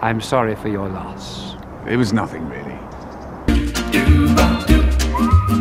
I'm sorry for your loss. It was nothing, really.